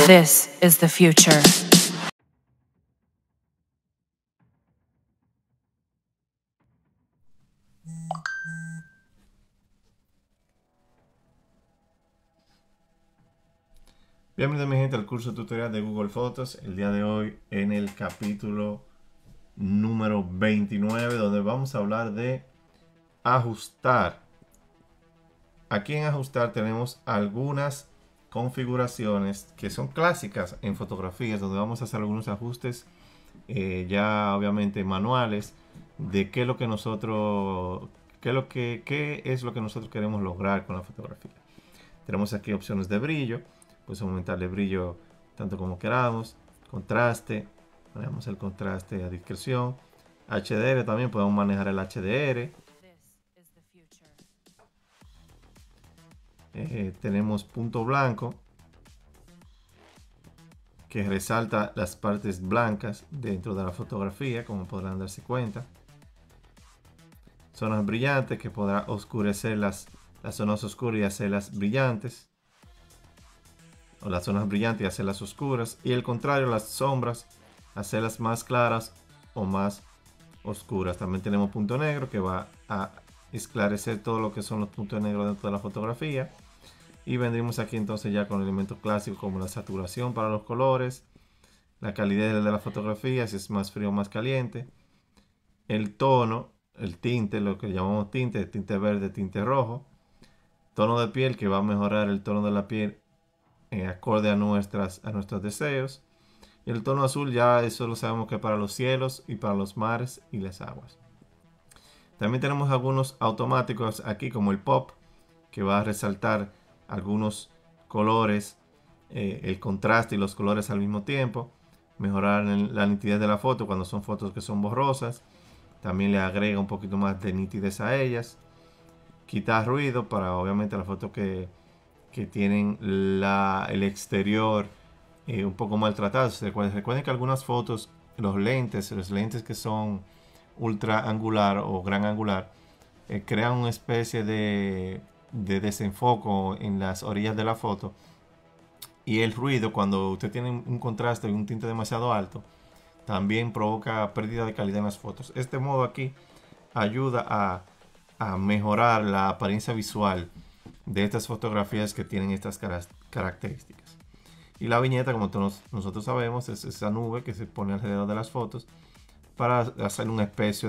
This is the future. Bienvenidos mi gente al curso tutorial de Google Fotos. El día de hoy en el capítulo número 29, donde vamos a hablar de ajustar. Aquí en ajustar tenemos algunas configuraciones que son clásicas en fotografías, donde vamos a hacer algunos ajustes ya obviamente manuales de qué es lo que nosotros queremos lograr con la fotografía. Tenemos aquí opciones de brillo. Pues aumentarle brillo tanto como queramos, contraste, manejamos el contraste a discreción, HDR también podemos manejar el HDR, tenemos punto blanco que resalta las partes blancas dentro de la fotografía, como podrán darse cuenta, zonas brillantes que podrá oscurecer las zonas oscuras y hacerlas brillantes, o las zonas brillantes y hacerlas oscuras, y el contrario, las sombras, hacerlas más claras o más oscuras. También tenemos punto negro que va a esclarecer todo lo que son los puntos negros dentro de la fotografía. Y vendremos aquí entonces ya con elementos clásicos como la saturación para los colores, la calidez de la fotografía, si es más frío o más caliente, el tono, el tinte, lo que llamamos tinte verde, tinte rojo, tono de piel que va a mejorar el tono de la piel acorde a nuestros deseos, y el tono azul ya eso lo sabemos que para los cielos y para los mares y las aguas. También tenemos algunos automáticos aquí como el pop, que va a resaltar algunos colores, el contraste y los colores al mismo tiempo, mejorar la nitidez de la foto cuando son fotos que son borrosas, también le agrega un poquito más de nitidez a ellas, quitar ruido para obviamente la foto que tienen el exterior un poco maltratados. Recuerden que algunas fotos, los lentes que son ultra angular o gran angular, crean una especie de desenfoco en las orillas de la foto, y el ruido, cuando usted tiene un contraste y un tinte demasiado alto, también provoca pérdida de calidad en las fotos. Este modo aquí ayuda a mejorar la apariencia visual de estas fotografías que tienen estas características. Y la viñeta, como todos nosotros sabemos, es esa nube que se pone alrededor de las fotos para hacer una especie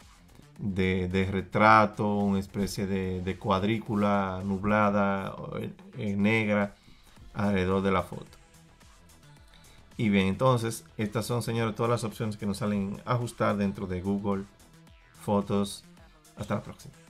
de retrato, una especie de cuadrícula nublada, negra, alrededor de la foto. Y bien, entonces estas son, señores, todas las opciones que nos salen a ajustar dentro de Google Fotos. Hasta la próxima.